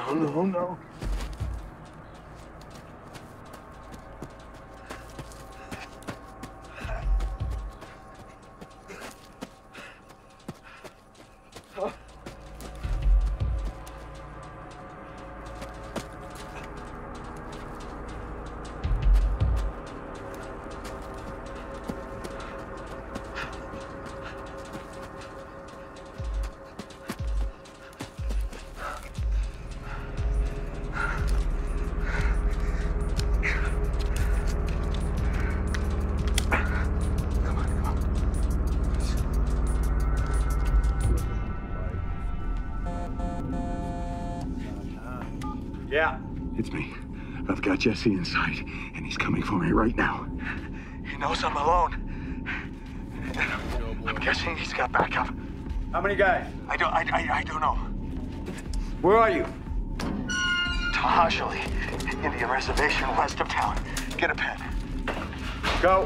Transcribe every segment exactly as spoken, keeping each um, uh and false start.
no, no, no. Yeah. It's me. I've got Jesse inside, and he's coming for me right now. He knows I'm alone. I'm guessing he's got backup. How many guys? I don't, I, I, I don't know. Where are you? Tahashali, Indian reservation west of town. Get a pen. Go.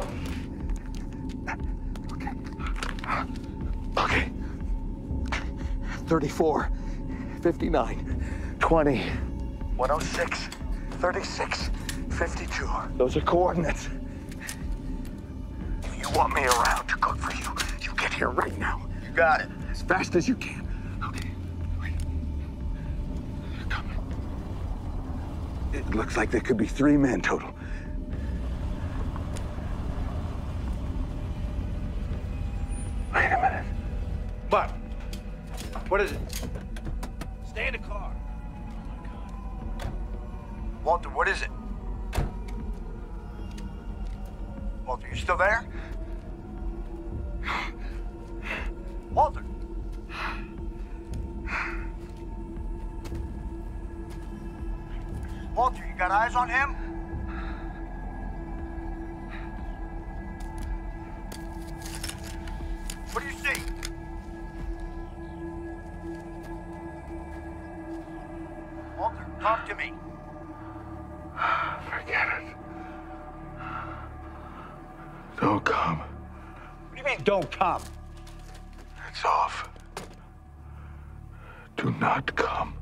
Okay. Okay. thirty-four, fifty-nine, twenty, one oh six, thirty-six, fifty-two. Those are coordinates. If you want me around to cook for you, you get here right now. You got it. As fast as you can. Okay. Wait. They're coming. It looks like there could be three men total. Wait a minute. What? What is it? Stay in the car. Walter, what is it? Walter, you still there? Walter! Walter, you got eyes on him? What do you see? Walter, talk to me. Forget it. Don't come. What do you mean, don't come? It's off. Do not come.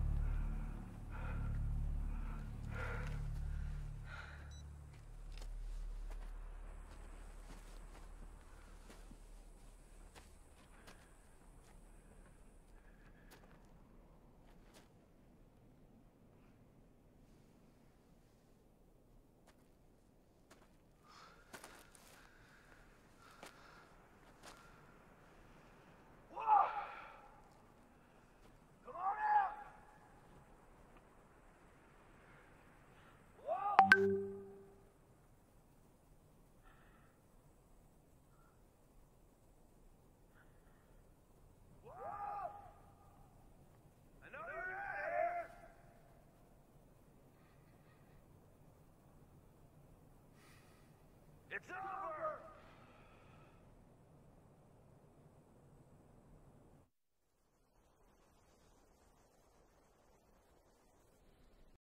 It's over!